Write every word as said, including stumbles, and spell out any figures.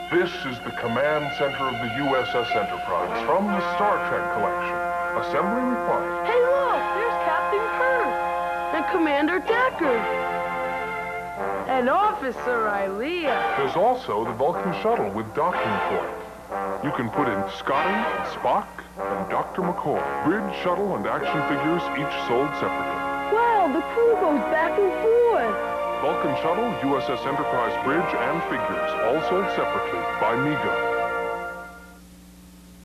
This is the command center of the U S S Enterprise from the Star Trek collection. Assembly required. Hey, look! There's Captain Kirk and Commander Decker and Officer Ilea. There's also the Vulcan shuttle with docking port. You can put in Scotty, Spock, and Doctor McCoy. Bridge, shuttle, and action figures each sold separately. Wow, the crew goes back and forth. Vulcan shuttle, U S S Enterprise bridge, and figures all sold separately by Mego.